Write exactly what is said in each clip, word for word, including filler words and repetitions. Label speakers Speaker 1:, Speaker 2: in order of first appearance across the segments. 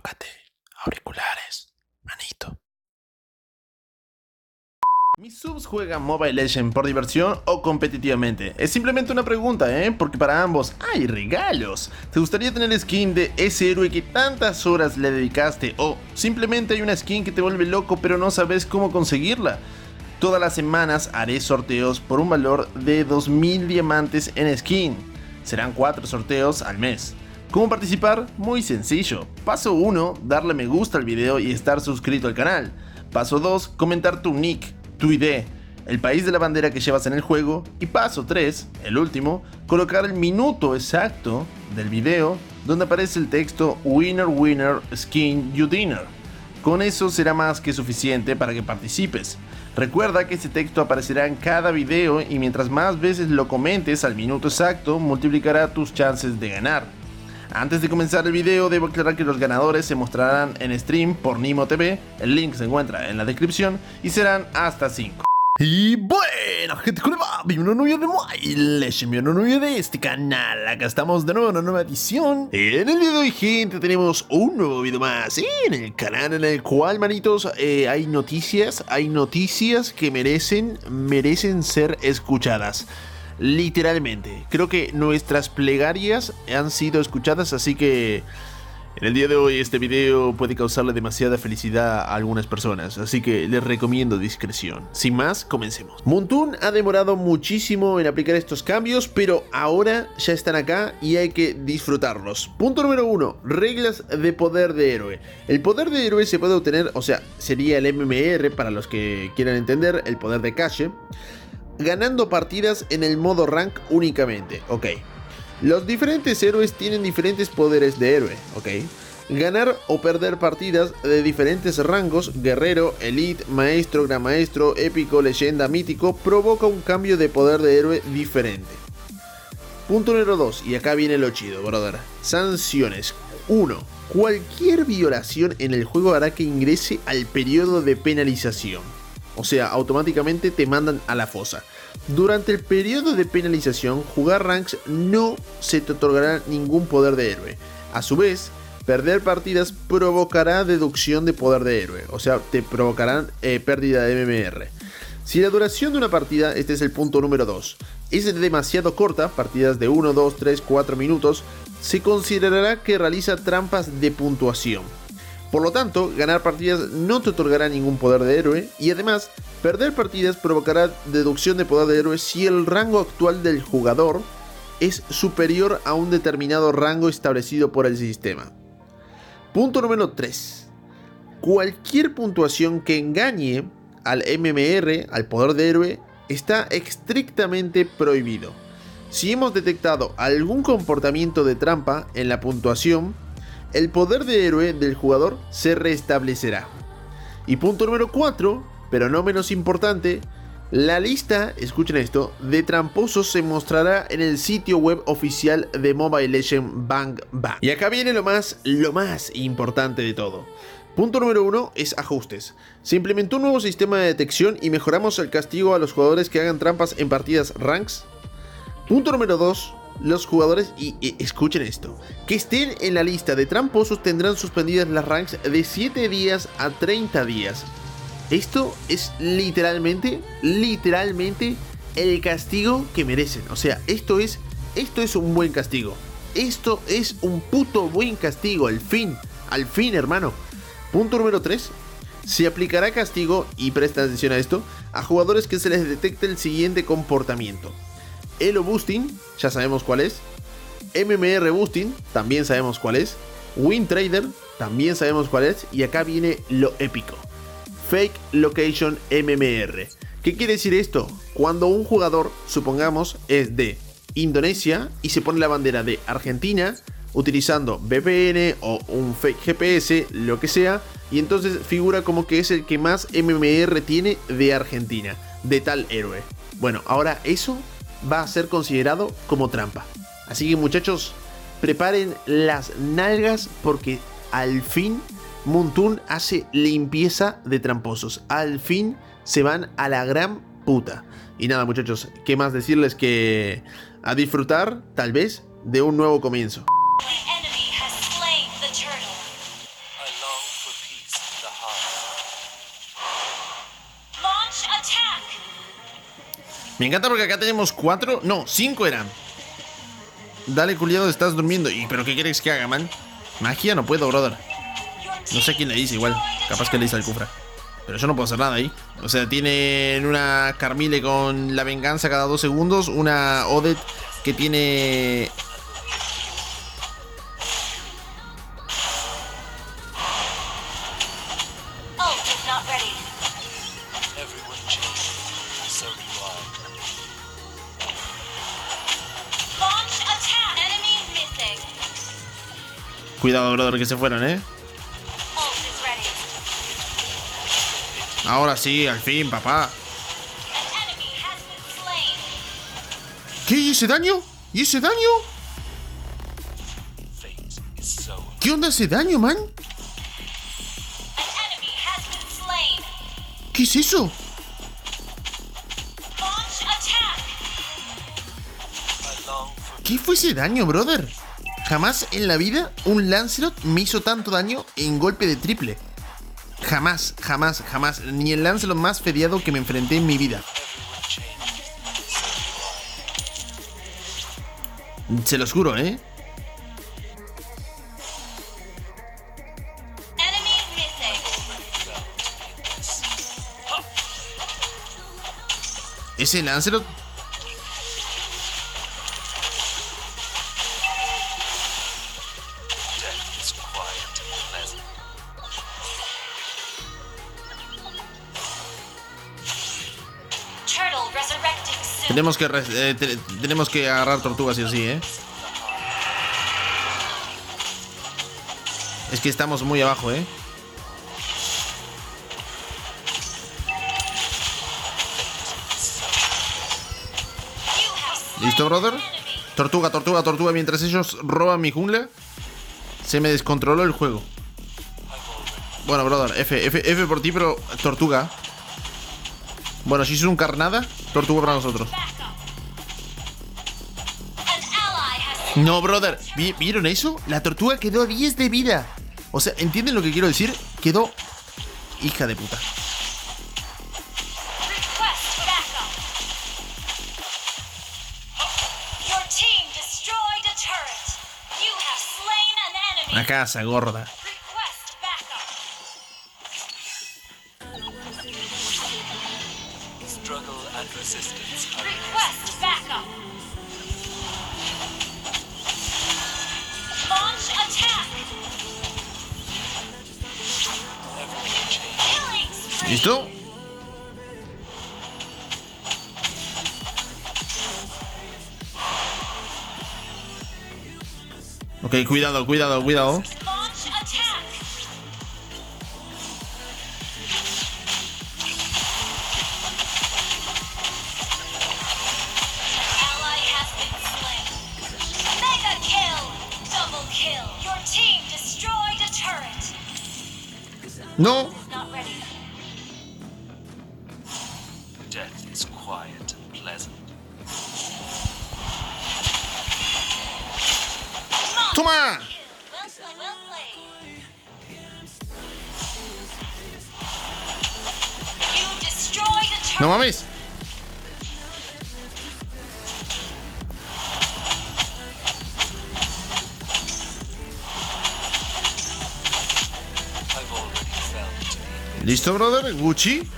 Speaker 1: Colócate auriculares, manito. ¿Mis subs juegan Mobile Legends por diversión o competitivamente? Es simplemente una pregunta, ¿eh? Porque para ambos hay regalos. ¿Te gustaría tener skin de ese héroe que tantas horas le dedicaste? ¿O simplemente hay una skin que te vuelve loco pero no sabes cómo conseguirla? Todas las semanas haré sorteos por un valor de dos mil diamantes en skin. Serán cuatro sorteos al mes. ¿Cómo participar? Muy sencillo. Paso uno, darle me gusta al video y estar suscrito al canal. Paso dos, comentar tu nick, tu I D, el país de la bandera que llevas en el juego. Y paso tres, el último, colocar el minuto exacto del video donde aparece el texto Winner Winner Skin You Dinner. Con eso será más que suficiente para que participes. Recuerda que ese texto aparecerá en cada video y mientras más veces lo comentes al minuto exacto, multiplicará tus chances de ganar. Antes de comenzar el video, debo aclarar que los ganadores se mostrarán en stream por Nimo T V, el link se encuentra en la descripción y serán hasta cinco. Y bueno, gente, ¿cómo va? Bienvenido a un nuevo video de Mobile Legends, bienvenido a un nuevo video de este canal. Acá estamos de nuevo en una nueva edición. En el video de hoy, gente, tenemos un nuevo video más en el canal en el cual, manitos, eh, hay noticias, hay noticias que merecen, merecen ser escuchadas. Literalmente, creo que nuestras plegarias han sido escuchadas, así que en el día de hoy este video puede causarle demasiada felicidad a algunas personas, así que les recomiendo discreción. Sin más, comencemos. Moonton ha demorado muchísimo en aplicar estos cambios, pero ahora ya están acá y hay que disfrutarlos. Punto número uno, reglas de poder de héroe. El poder de héroe se puede obtener, o sea, sería el M M R para los que quieran entender, el poder de cache, ganando partidas en el modo rank únicamente, ok. Los diferentes héroes tienen diferentes poderes de héroe, ok. Ganar o perder partidas de diferentes rangos, guerrero, elite, maestro, gran maestro, épico, leyenda, mítico, provoca un cambio de poder de héroe diferente. Punto número dos, y acá viene lo chido, brother. Sanciones. uno. Cualquier violación en el juego hará que ingrese al periodo de penalización. O sea, automáticamente te mandan a la fosa. Durante el periodo de penalización, jugar ranks no se te otorgará ningún poder de héroe. A su vez, perder partidas provocará deducción de poder de héroe. O sea, te provocarán eh, pérdida de M M R. Si la duración de una partida, este es el punto número dos, es demasiado corta, partidas de uno, dos, tres, cuatro minutos, se considerará que realiza trampas de puntuación. Por lo tanto, ganar partidas no te otorgará ningún poder de héroe y además, perder partidas provocará deducción de poder de héroe si el rango actual del jugador es superior a un determinado rango establecido por el sistema. Punto número tres. Cualquier puntuación que engañe al M M R, al poder de héroe, está estrictamente prohibido. Si hemos detectado algún comportamiento de trampa en la puntuación, el poder de héroe del jugador se restablecerá. Y punto número cuatro, pero no menos importante, la lista, escuchen esto, de tramposos se mostrará en el sitio web oficial de Mobile Legends Bang Bang. Y acá viene lo más, lo más importante de todo. Punto número uno es ajustes. Se implementó un nuevo sistema de detección y mejoramos el castigo a los jugadores que hagan trampas en partidas ranks. Punto número dos. Los jugadores, y, y escuchen esto, que estén en la lista de tramposos tendrán suspendidas las ranks de siete días a treinta días. Esto es literalmente, literalmente el castigo que merecen. O sea, esto es, esto es un buen castigo. Esto es un puto buen castigo, al fin, al fin, hermano. Punto número tres. Se aplicará castigo, y presta atención a esto, a jugadores que se les detecte el siguiente comportamiento. Elo Boosting, ya sabemos cuál es. M M R Boosting, también sabemos cuál es. Win Trader, también sabemos cuál es. Y acá viene lo épico. Fake Location M M R. ¿Qué quiere decir esto? Cuando un jugador, supongamos, es de Indonesia y se pone la bandera de Argentina utilizando V P N o un fake G P S, lo que sea, y entonces figura como que es el que más M M R tiene de Argentina, de tal héroe. Bueno, ahora eso va a ser considerado como trampa. Así que, muchachos, preparen las nalgas porque al fin Moonton hace limpieza de tramposos. Al fin se van a la gran puta. Y nada, muchachos, qué más decirles que a disfrutar, tal vez, de un nuevo comienzo. Me encanta porque acá tenemos cuatro. No, cinco eran. Dale, culiado, estás durmiendo. ¿Y pero qué quieres que haga, man? Magia no puedo, brother. No sé a quién le dice igual. Capaz que le dice al Kufra. Pero yo no puedo hacer nada ahí. O sea, tienen una Carmille con la venganza cada dos segundos. Una Odette que tiene... Cuidado, brother, que se fueron, ¿eh? Ahora sí, al fin, papá. ¿Qué? ¿Y ese daño? ¿Y ese daño? ¿Qué onda ese daño, man? ¿Qué es eso? ¿Qué fue ese daño, brother? Jamás en la vida un Lancelot me hizo tanto daño en golpe de triple. Jamás, jamás, jamás. Ni el Lancelot más feriado que me enfrenté en mi vida. Se los juro, ¿eh? Ese Lancelot... Tenemos que, eh, te, tenemos que agarrar tortugas, sí o sí, ¿eh? Es que estamos muy abajo, ¿eh? ¿Listo, brother? Tortuga, tortuga, tortuga. Mientras ellos roban mi jungla, se me descontroló el juego. Bueno, brother, F, F, F por ti, pero tortuga. Bueno, si es un carnada, tortuga para nosotros. No, brother, ¿vieron eso? La tortuga quedó a diez de vida. O sea, ¿entienden lo que quiero decir? Quedó hija de puta. La casa, gorda. ¿Listo? Ok, cuidado, cuidado, cuidado. No. ¡Toma! No mames. ¿Listo, brother? Gucci.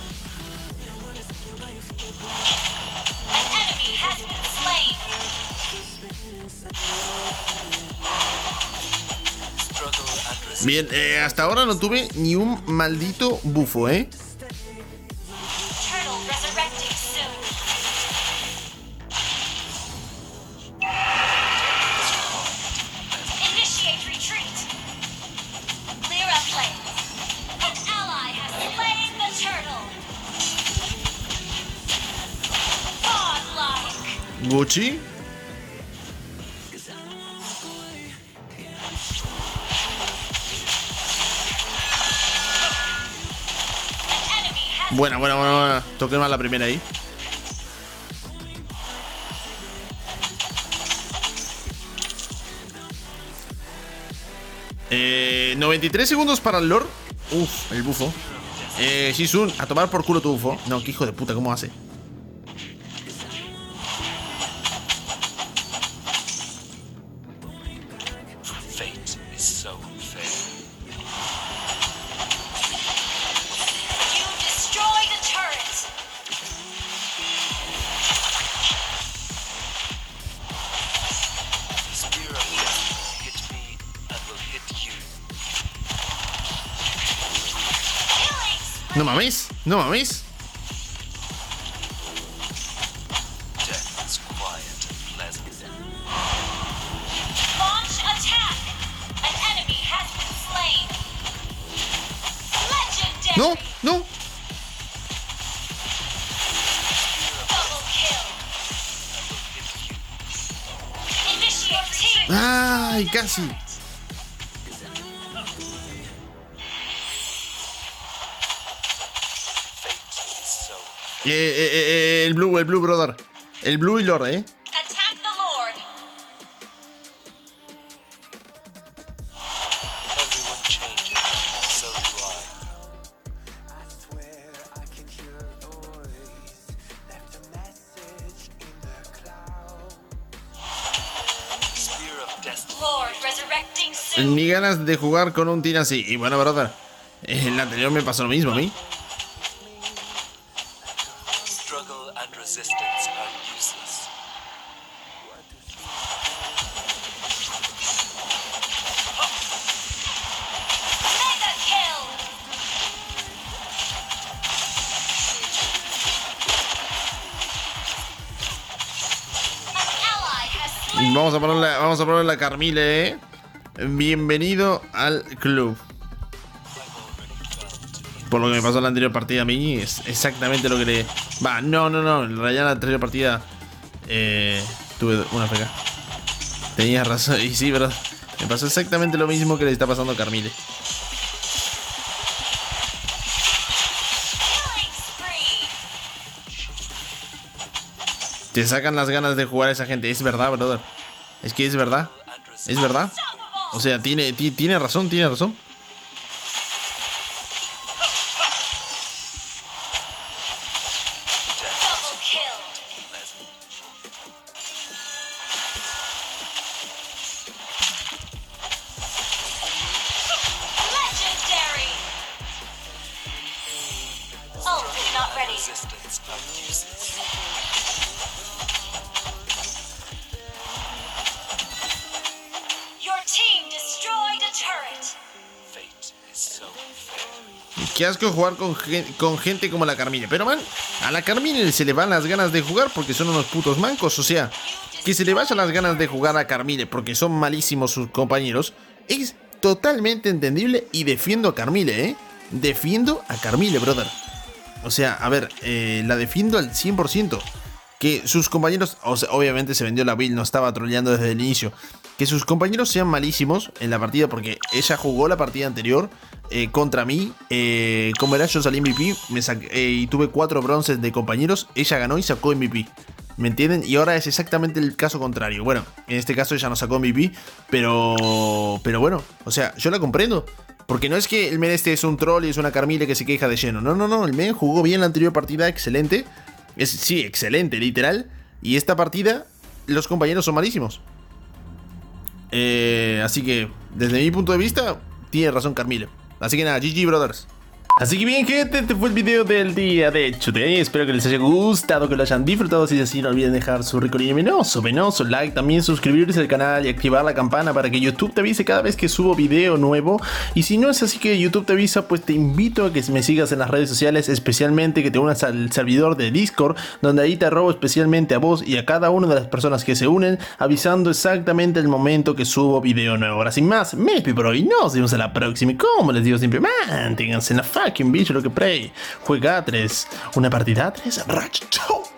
Speaker 1: Bien, eh, hasta ahora no tuve ni un maldito bufo, ¿eh? Gucci. Buena, buena, buena, buena. Toqué mal la primera ahí. Eh, noventa y tres segundos para el Lord. Uf, el bufo. Eh, Shisun, a tomar por culo tu bufo. No, qué hijo de puta, ¿cómo hace?
Speaker 2: so unfair.
Speaker 3: You destroyed a turret.
Speaker 2: Spear of Death hit me and will hit you.
Speaker 3: Killing spree.
Speaker 1: No mames, no mames.
Speaker 2: Death is quiet and pleasant.
Speaker 3: Launch attack. An enemy has been slain. Legendary.
Speaker 1: No, no.
Speaker 3: Double kill. Initiate team.
Speaker 1: Ay, casi.
Speaker 2: Fate is so
Speaker 1: Eh, eh, eh, el blue, el blue, brother. El blue y Lord, eh.
Speaker 3: Attack the Lord.
Speaker 2: everyone changes, so do I. Spear of Destiny.
Speaker 3: Lord resurrecting soon.
Speaker 1: Ni ganas de jugar con un team así. Y bueno, brother, en el anterior me pasó lo mismo a mí.
Speaker 2: Struggle and resistance are useless.
Speaker 3: Mega kill. An ally has slain.
Speaker 1: Vamos a ponerle, vamos a ponerle a Carmille, eh. Bienvenido al club. Por lo que me pasó en la anterior partida a mí, es exactamente lo que le... Va, no, no, no, en realidad en la anterior partida eh, tuve una F K. Tenías razón, y sí, verdad. Me pasó exactamente lo mismo que le está pasando a Carmille.
Speaker 3: Killing spree.
Speaker 1: Te sacan las ganas de jugar a esa gente, es verdad, brother. Es que es verdad,
Speaker 2: And resistance.
Speaker 1: es verdad.
Speaker 3: Unstoppable.
Speaker 1: O sea, tiene, ti- tiene razón, tiene razón.
Speaker 3: Double kill.
Speaker 2: Pleasant.
Speaker 3: Legendary. Ult is not ready.
Speaker 2: Resistance are useless.
Speaker 3: Your team destroyed a turret.
Speaker 2: Fate is so unfair.
Speaker 1: Qué asco jugar con, gen- con gente como la Carmine. Pero man, a la Carmine se le van las ganas de jugar porque son unos putos mancos. O sea, que se le vayan las ganas de jugar a Carmine porque son malísimos sus compañeros es totalmente entendible y defiendo a Carmine, ¿eh? Defiendo a Carmine, brother. O sea, a ver, eh, la defiendo al cien por ciento. Que sus compañeros, o sea, obviamente se vendió la build, no estaba troleando desde el inicio. Que sus compañeros sean malísimos en la partida porque ella jugó la partida anterior eh, contra mí. Eh, como era, yo salí M V P me saqué, eh, y tuve cuatro bronces de compañeros. Ella ganó y sacó M V P. ¿Me entienden? Y ahora es exactamente el caso contrario. Bueno, en este caso ella no sacó M V P, pero, pero bueno, o sea, yo la comprendo. Porque no es que el men este es un troll y es una Carmille que se queja de lleno. No, no, no, el men jugó bien la anterior partida, excelente. Es, sí, excelente, literal. Y esta partida, los compañeros son malísimos. Eh, así que, desde mi punto de vista, tiene razón Carmille. Así que nada, G G, brothers. Así que bien, gente, este fue el video del día de today. Espero que les haya gustado, que lo hayan disfrutado. Si es así, no olviden dejar su rico y venoso, venoso like, también suscribirse al canal y activar la campana para que YouTube te avise cada vez que subo video nuevo. Y si no es así que YouTube te avisa, pues te invito a que me sigas en las redes sociales, especialmente que te unas al servidor de Discord, donde ahí te robo especialmente a vos y a cada una de las personas que se unen, avisando exactamente el momento que subo video nuevo. Ahora sin más, me despido por hoy, nos vemos en la próxima y como les digo siempre, manténganse en la fucking bicho lo que play. Juega a tres, una partida a tres, Ratchet.